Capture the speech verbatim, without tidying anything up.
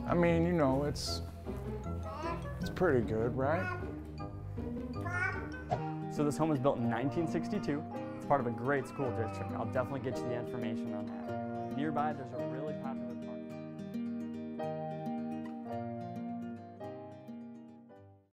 I mean, you know, it's, it's pretty good, right? So this home was built in nineteen sixty-two. It's part of a great school district. I'll definitely get you the information on that. Nearby, there's a